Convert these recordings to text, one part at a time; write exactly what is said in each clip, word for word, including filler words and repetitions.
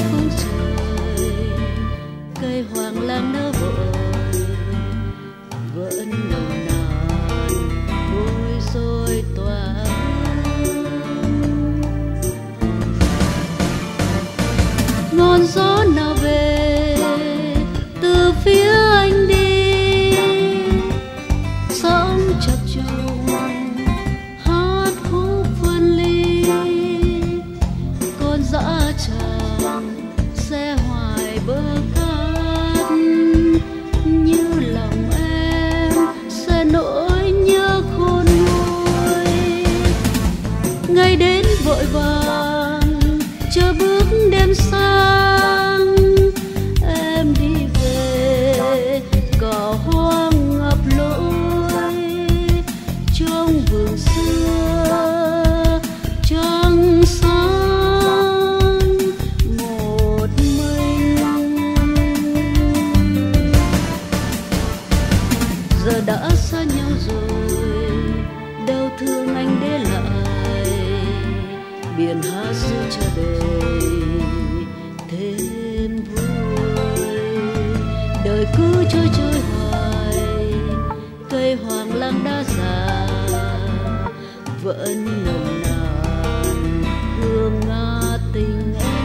phương trời, cây hoàng lang nở vội vẫn nồng nàn bối rối tỏa. Ngọn gió nào về từ phía anh đi, sóng chập trùng hát khúc vươn ly, con dã tràng xe hoài bờ cát, như lòng em sẽ nỗi nhớ khôn nguôi. Ngày đến vội vàng chờ bước đêm sang, em đi về cỏ hoang ngập lối, trong vườn xưa trăng sáng một mình. Giờ đã xa nhau rồi, đau thương anh để lại, biển hát ru cho đời thêm vui. Đời cứ trôi trôi hoài, cây hoàng lang đã già vẫn nồng nàn hương ngát tình em.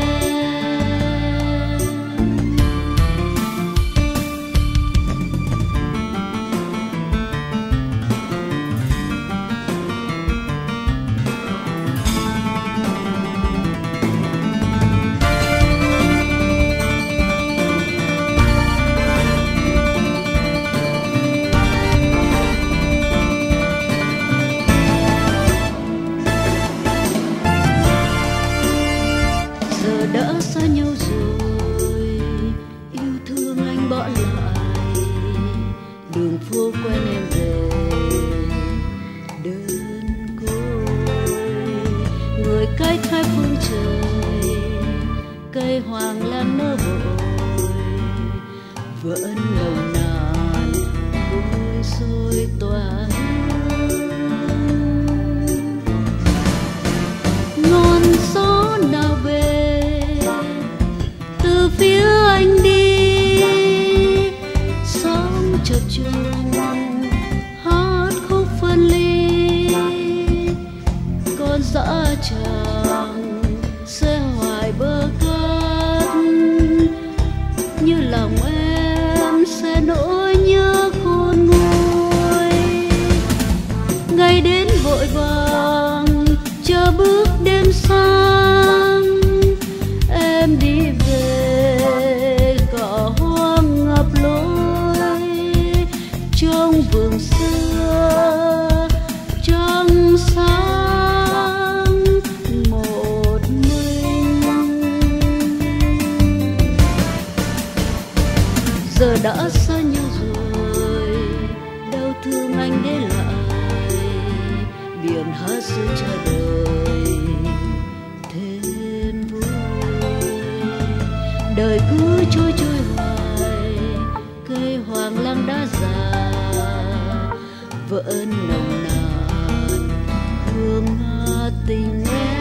Đã xa nhau rồi, yêu thương anh bỏ lại, đường phố quen em về đơn côi. Người cách hai phương trời, cây hoàng lan nở vội vẫn nồng nàn bối rối tỏa. Ngọn gió nào về từ phía anh đi, sóng chập trùng hát khúc phân ly, con dã tràng xe hoài bờ cát, như lòng em sẽ nỗi nhớ khôn nguôi. Ngày đến vội vàng chờ bước đêm sang, em đi về cỏ hoang ngập lối, trong vườn xưa trăng sáng một mình. Giờ đã xa nhau rồi, đau thương anh để lại, biển hát ru cho đời thêm vui. Đời cứ trôi trôi hoài, cây hoàng lang đã già vẫn nồng nàn hương ngát tình em.